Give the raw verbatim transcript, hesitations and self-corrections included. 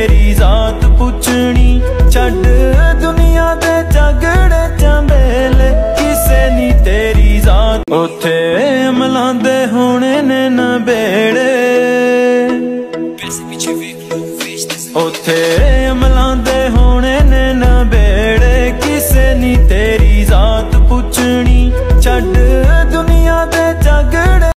तेरी जात पुछनी छड़ दुनिया दे झगड़े झमेले किसे नी तेरी जात उथे मलांदे होने ने नबेड़े उथे मलांदे होने ने नबेड़े किसे नी तेरी